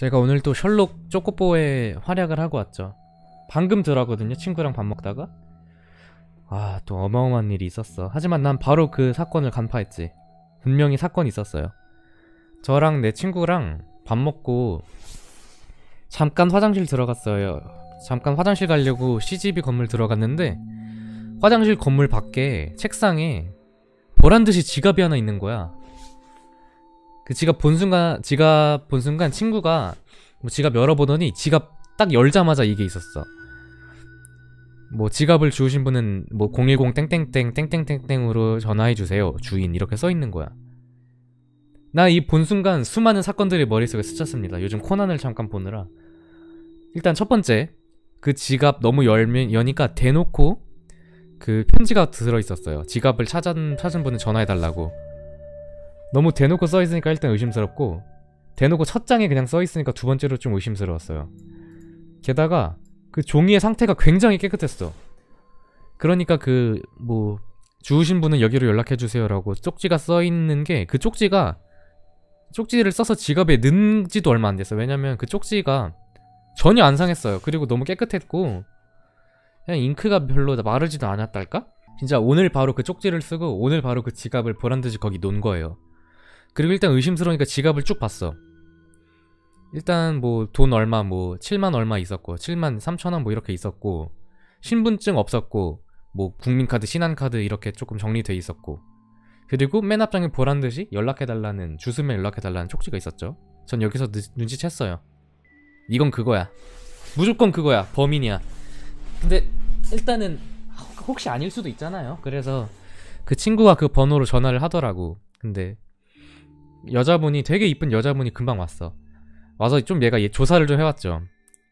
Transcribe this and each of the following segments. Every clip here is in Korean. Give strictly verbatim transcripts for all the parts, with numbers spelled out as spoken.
제가 오늘 또 셜록 쪼꼬뽀에 활약을 하고 왔죠. 방금 들어가거든요, 친구랑 밥 먹다가. 아, 또 어마어마한 일이 있었어. 하지만 난 바로 그 사건을 간파했지. 분명히 사건이 있었어요. 저랑 내 친구랑 밥 먹고 잠깐 화장실 들어갔어요. 잠깐 화장실 가려고 씨지비 건물 들어갔는데 화장실 건물 밖에 책상에 보란듯이 지갑이 하나 있는 거야. 그 지갑 본 순간, 지갑 본 순간 친구가 뭐 지갑 열어보더니 지갑 딱 열자마자 이게 있었어. 뭐 지갑을 주우신 분은 뭐 공일공 땡땡땡 땡땡땡땡으로 전화해주세요 주인, 이렇게 써있는 거야. 나 이 본 순간 수많은 사건들이 머릿속에 스쳤습니다. 요즘 코난을 잠깐 보느라. 일단 첫 번째, 그 지갑 너무 열면 여니까 대놓고 그 편지가 들어있었어요. 지갑을 찾은, 찾은 분은 전화해달라고. 너무 대놓고 써있으니까 일단 의심스럽고, 대놓고 첫 장에 그냥 써있으니까 두 번째로 좀 의심스러웠어요. 게다가 그 종이의 상태가 굉장히 깨끗했어. 그러니까 그 뭐 주우신 분은 여기로 연락해주세요 라고 쪽지가 써있는 게, 그 쪽지가 쪽지를 써서 지갑에 넣은지도 얼마 안 됐어. 왜냐면 그 쪽지가 전혀 안 상했어요. 그리고 너무 깨끗했고 그냥 잉크가 별로 마르지도 않았달까? 진짜 오늘 바로 그 쪽지를 쓰고 오늘 바로 그 지갑을 보란듯이 거기 놓은 거예요. 그리고 일단 의심스러우니까 지갑을 쭉 봤어. 일단 뭐 돈 얼마, 뭐 칠만 얼마 있었고 칠만 삼천 원 뭐 이렇게 있었고, 신분증 없었고, 뭐 국민카드, 신한카드 이렇게 조금 정리돼 있었고, 그리고 맨 앞장에 보란듯이 연락해달라는, 주스면 연락해달라는 쪽지가 있었죠. 전 여기서 느, 눈치챘어요. 이건 그거야. 무조건 그거야. 범인이야. 근데 일단은 혹시 아닐 수도 있잖아요. 그래서 그 친구가 그 번호로 전화를 하더라고. 근데 여자분이, 되게 이쁜 여자분이 금방 왔어. 와서 좀 얘가 얘 조사를 좀 해왔죠.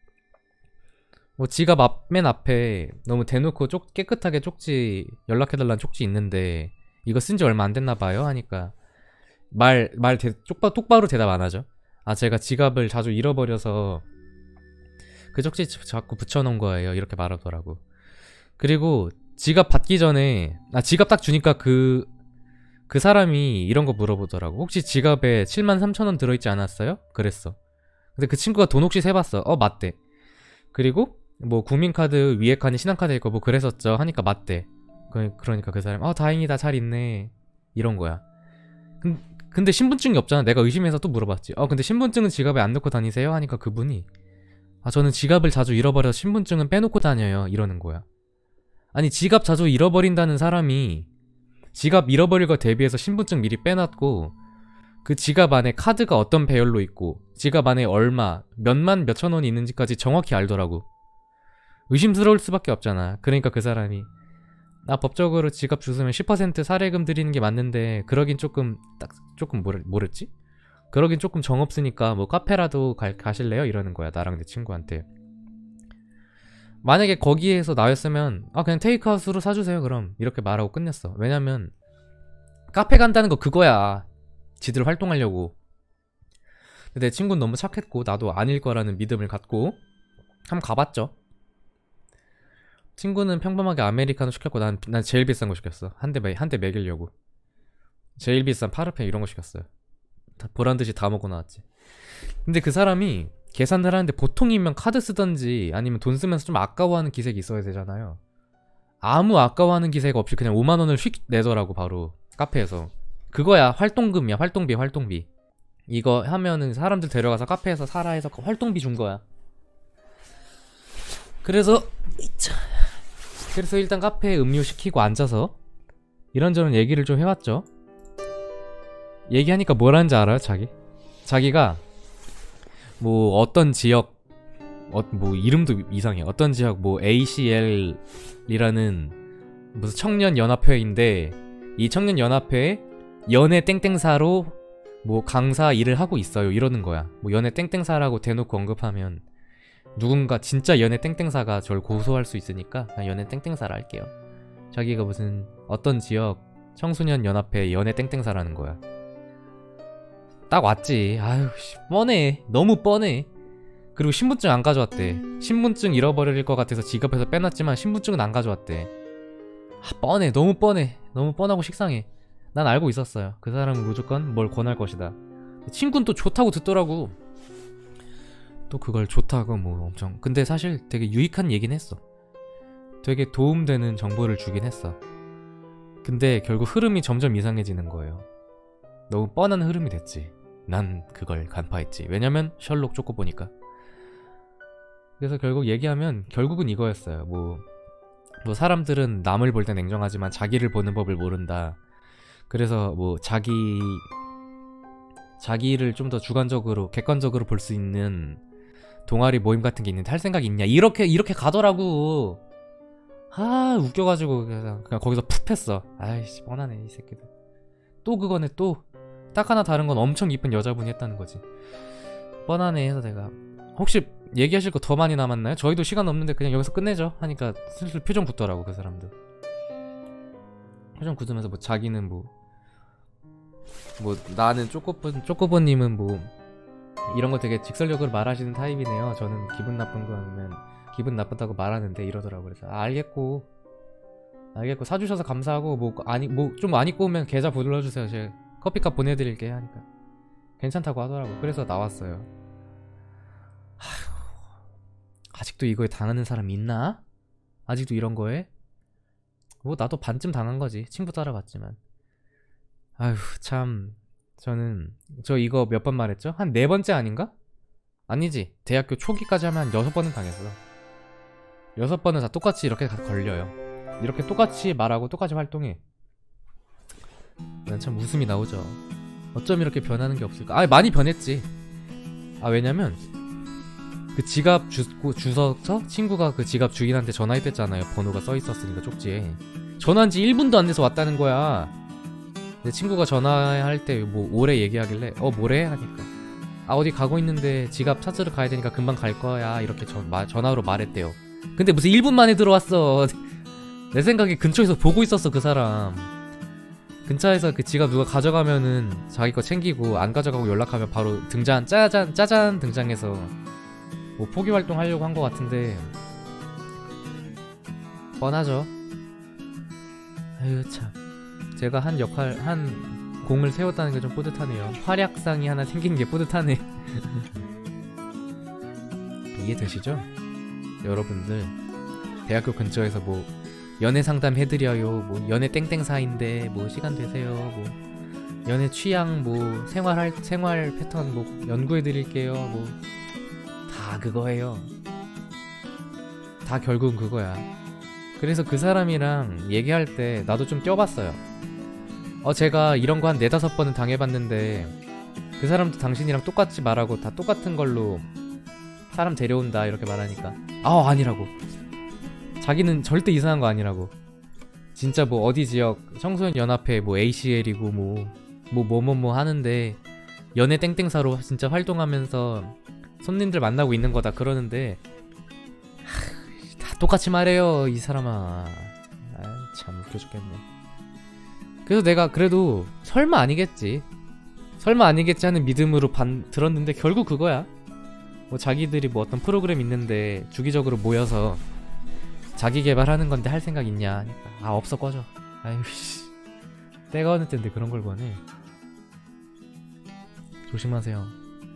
뭐 지갑 앞, 맨 앞에 너무 대놓고 쪽, 깨끗하게 쪽지, 연락해달라는 쪽지 있는데 이거 쓴지 얼마 안 됐나봐요 하니까 말, 말 대, 똑바, 똑바로 대답 안 하죠. 아, 제가 지갑을 자주 잃어버려서 그 쪽지 자꾸 붙여놓은 거예요, 이렇게 말하더라고. 그리고 지갑 받기 전에, 아 지갑 딱 주니까 그 그 사람이 이런 거 물어보더라고. 혹시 지갑에 칠만 삼천 원 들어있지 않았어요? 그랬어. 근데 그 친구가 돈 혹시 세봤어. 어, 맞대. 그리고 뭐 국민카드 위에 칸에 신한카드 있고 뭐 그랬었죠 하니까 맞대. 그, 그러니까 그 사람, 어 다행이다, 잘 있네, 이런 거야. 근, 근데 신분증이 없잖아. 내가 의심해서 또 물어봤지. 어 근데 신분증은 지갑에 안 넣고 다니세요? 하니까 그분이, 아 저는 지갑을 자주 잃어버려서 신분증은 빼놓고 다녀요, 이러는 거야. 아니 지갑 자주 잃어버린다는 사람이 지갑 잃어버릴 거 대비해서 신분증 미리 빼놨고, 그 지갑 안에 카드가 어떤 배열로 있고 지갑 안에 얼마, 몇만 몇천 원이 있는지까지 정확히 알더라고. 의심스러울 수밖에 없잖아. 그러니까 그 사람이, 나 법적으로 지갑 주스면 십 퍼센트 사례금 드리는 게 맞는데 그러긴 조금 딱 조금 뭐랬, 뭐랬지? 그러긴 조금 정없으니까 뭐 카페라도 가, 가실래요? 이러는 거야, 나랑 내 친구한테. 만약에 거기에서 나였으면 아 그냥 테이크아웃으로 사주세요 그럼, 이렇게 말하고 끝냈어. 왜냐면 카페 간다는 거 그거야, 지들 활동하려고. 근데 내 친구는 너무 착했고 나도 아닐 거라는 믿음을 갖고 한번 가봤죠. 친구는 평범하게 아메리카노 시켰고 난, 난 제일 비싼 거 시켰어. 한 대 한 대 먹이려고 제일 비싼 파르페 이런 거 시켰어요. 다 보란듯이 다 먹고 나왔지. 근데 그 사람이 계산을 하는데 보통이면 카드 쓰던지 아니면 돈 쓰면서 좀 아까워하는 기색이 있어야 되잖아요. 아무 아까워하는 기색 없이 그냥 오만 원을 휙 내더라고, 바로 카페에서. 그거야, 활동금이야, 활동비, 활동비. 이거 하면은 사람들 데려가서 카페에서 살아 해서 활동비 준 거야. 그래서 그래서 일단 카페에 음료 시키고 앉아서 이런저런 얘기를 좀 해왔죠. 얘기하니까 뭐라는지 알아요, 자기? 자기가 뭐 어떤 지역, 어, 뭐 이름도 이상해. 어떤 지역 뭐 에이씨엘이라는 무슨 청년연합회인데, 이 청년연합회에 연애 땡땡사로 뭐 강사 일을 하고 있어요, 이러는 거야. 뭐 연애 땡땡사라고 대놓고 언급하면 누군가 진짜 연애 땡땡사가 저를 고소할 수 있으니까 그냥 연애 땡땡사라 할게요. 자기가 무슨 어떤 지역 청소년 연합회 연애 땡땡사라는 거야. 딱 왔지. 아유 뻔해, 너무 뻔해. 그리고 신분증 안 가져왔대. 신분증 잃어버릴 것 같아서 지갑에서 빼놨지만 신분증은 안 가져왔대. 아, 뻔해, 너무 뻔해. 너무 뻔하고 식상해. 난 알고 있었어요. 그 사람은 무조건 뭘 권할 것이다. 친구는 또 좋다고 듣더라고. 또 그걸 좋다고 뭐 엄청, 근데 사실 되게 유익한 얘긴 했어. 되게 도움되는 정보를 주긴 했어. 근데 결국 흐름이 점점 이상해지는 거예요. 너무 뻔한 흐름이 됐지. 난 그걸 간파했지. 왜냐면 셜록 쪼꼬보니까. 그래서 결국 얘기하면 결국은 이거였어요. 뭐, 뭐 사람들은 남을 볼 때 냉정하지만 자기를 보는 법을 모른다. 그래서 뭐 자기 자기를 좀 더 주관적으로 객관적으로 볼 수 있는 동아리 모임 같은 게 있는데 할 생각 있냐, 이렇게 이렇게 가더라고. 아 웃겨가지고 그냥, 그냥 거기서 푹 했어. 아이씨 뻔하네 이 새끼들. 또 그거네. 또 딱 하나 다른 건 엄청 이쁜 여자분이 했다는 거지. 뻔하네 해서 내가, 혹시 얘기하실 거 더 많이 남았나요? 저희도 시간 없는데 그냥 여기서 끝내죠 하니까 슬슬 표정 굳더라고 그 사람들. 표정 굳으면서 뭐 자기는 뭐 뭐 나는 쪼꼬본 쪼꼬보님은 뭐 이런 거 되게 직설적으로 말하시는 타입이네요. 저는 기분 나쁜 거 하면 기분 나쁘다고 말하는데 이러더라고. 그래서 아, 알겠고 알겠고 사주셔서 감사하고 뭐 아니 뭐 좀 안 입고 오면 계좌 불러주세요. 제가 커피값 보내드릴게요 하니까 괜찮다고 하더라고. 그래서 나왔어요. 아휴, 아직도 이거에 당하는 사람 있나? 아직도 이런 거에? 뭐 나도 반쯤 당한 거지. 친구 따라갔지만. 아휴 참, 저는 저 이거 몇 번 말했죠? 한 네 번째 아닌가? 아니지, 대학교 초기까지 하면 한 여섯 번은 당했어. 여섯 번은 다 똑같이 이렇게 걸려요. 이렇게 똑같이 말하고 똑같이 활동해. 난 참 웃음이 나오죠. 어쩜 이렇게 변하는 게 없을까? 아 많이 변했지. 아 왜냐면 그 지갑 주고 주워서 친구가 그 지갑 주인한테 전화했댔잖아요. 번호가 써있었으니까 쪽지에. 전화한 지 일 분도 안 돼서 왔다는 거야. 내 친구가 전화할 때 뭐 오래 얘기하길래 어 뭐래? 하니까 아 어디 가고 있는데 지갑 찾으러 가야 되니까 금방 갈 거야 이렇게 전, 마, 전화로 말했대요. 근데 무슨 일 분 만에 들어왔어. 내 생각에 근처에서 보고 있었어 그 사람. 근처에서 그 지갑 누가 가져가면은 자기 거 챙기고 안 가져가고 연락하면 바로 등장, 짜잔 짜잔 등장해서 뭐 포기활동 하려고 한 거 같은데 뻔하죠. 아유 참, 제가 한 역할, 한 공을 세웠다는 게 좀 뿌듯하네요. 활약상이 하나 생긴 게 뿌듯하네. 이해되시죠? 여러분들 대학교 근처에서 뭐 연애 상담 해드려요, 뭐 연애 땡땡사인데 뭐 시간 되세요, 뭐 연애 취향, 뭐 생활 생활 패턴 뭐 연구해드릴게요, 뭐 다 그거예요. 다 결국은 그거야. 그래서 그 사람이랑 얘기할 때 나도 좀 껴봤어요. 어 제가 이런 거 한 네다섯 번은 당해봤는데 그 사람도 당신이랑 똑같이 말하고 다 똑같은 걸로 사람 데려온다 이렇게 말하니까 아 아니라고. 자기는 절대 이상한 거 아니라고. 진짜 뭐 어디 지역 청소년 연합회 뭐 에이씨엘이고 뭐 뭐 뭐 뭐 뭐 하는데 연애 땡땡사로 진짜 활동하면서 손님들 만나고 있는 거다 그러는데 하, 다 똑같이 말해요 이 사람아. 아, 참 웃겨 죽겠네. 그래서 내가 그래도 설마 아니겠지 설마 아니겠지 하는 믿음으로 반, 들었는데 결국 그거야. 뭐 자기들이 뭐 어떤 프로그램 있는데 주기적으로 모여서 자기 개발하는 건데 할 생각 있냐 하니까 아 없어 꺼져. 아유 씨, 때가 어느 때인데 그런 걸 권해. 조심하세요.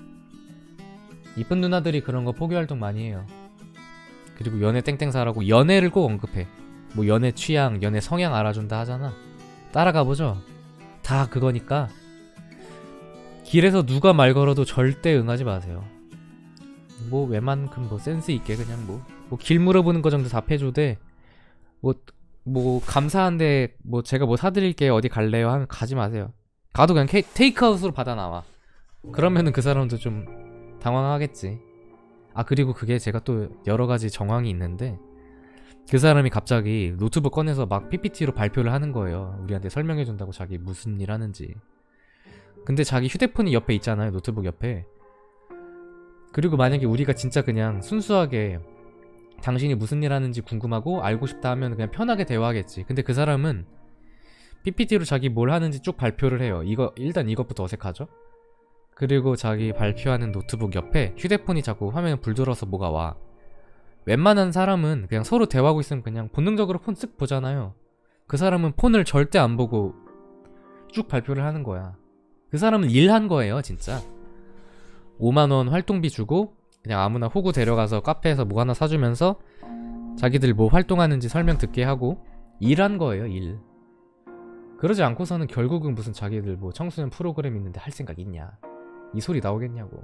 이쁜 누나들이 그런 거 포기활동 많이 해요. 그리고 연애 땡땡사라고 연애를 꼭 언급해. 뭐 연애 취향, 연애 성향 알아준다 하잖아. 따라가보죠. 다 그거니까 길에서 누가 말 걸어도 절대 응하지 마세요. 뭐 웬만큼 뭐 센스 있게 그냥 뭐 뭐 길 물어보는 거 정도 답해줘대. 뭐 뭐 감사한데 뭐 제가 뭐 사드릴게요 어디 갈래요 하면 가지 마세요. 가도 그냥 케이, 테이크아웃으로 받아 나와. 그러면은 그 사람도 좀 당황하겠지. 아 그리고 그게 제가 또 여러가지 정황이 있는데 그 사람이 갑자기 노트북 꺼내서 막 피피티로 발표를 하는 거예요. 우리한테 설명해준다고 자기 무슨 일 하는지. 근데 자기 휴대폰이 옆에 있잖아요. 노트북 옆에. 그리고 만약에 우리가 진짜 그냥 순수하게 당신이 무슨 일 하는지 궁금하고 알고 싶다 하면 그냥 편하게 대화하겠지. 근데 그 사람은 피피티로 자기 뭘 하는지 쭉 발표를 해요. 이거 일단 이것부터 어색하죠? 그리고 자기 발표하는 노트북 옆에 휴대폰이 자꾸 화면에 불 들어서 뭐가 와. 웬만한 사람은 그냥 서로 대화하고 있으면 그냥 본능적으로 폰 쓱 보잖아요. 그 사람은 폰을 절대 안 보고 쭉 발표를 하는 거야. 그 사람은 일한 거예요 진짜. 오만 원 활동비 주고 그냥 아무나 호구 데려가서 카페에서 뭐 하나 사주면서 자기들 뭐 활동하는지 설명 듣게 하고 일한 거예요, 일. 그러지 않고서는 결국은 무슨 자기들 뭐 청소년 프로그램 있는데 할 생각 있냐, 이 소리 나오겠냐고.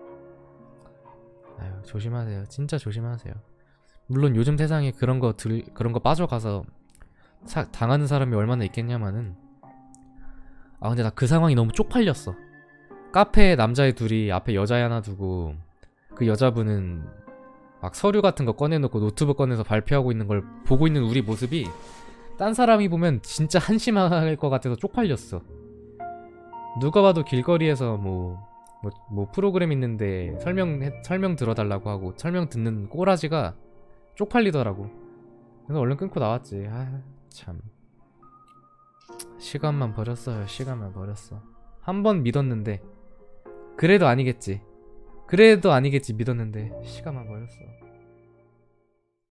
아유, 조심하세요. 진짜 조심하세요. 물론 요즘 세상에 그런 거 들, 그런 거 빠져가서 사, 당하는 사람이 얼마나 있겠냐마는. 아 근데 나 그 상황이 너무 쪽팔렸어. 카페에 남자애 둘이 앞에 여자애 하나 두고 그 여자분은 막 서류 같은 거 꺼내놓고 노트북 꺼내서 발표하고 있는 걸 보고 있는 우리 모습이 딴 사람이 보면 진짜 한심할 것 같아서 쪽팔렸어. 누가 봐도 길거리에서 뭐, 뭐, 뭐 프로그램 있는데 설명, 설명 들어달라고 하고 설명 듣는 꼬라지가 쪽팔리더라고. 그래서 얼른 끊고 나왔지. 아 참, 시간만 버렸어요. 시간만 버렸어. 한 번 믿었는데 그래도 아니겠지. 그래도 아니겠지 믿었는데 시간만 버렸어.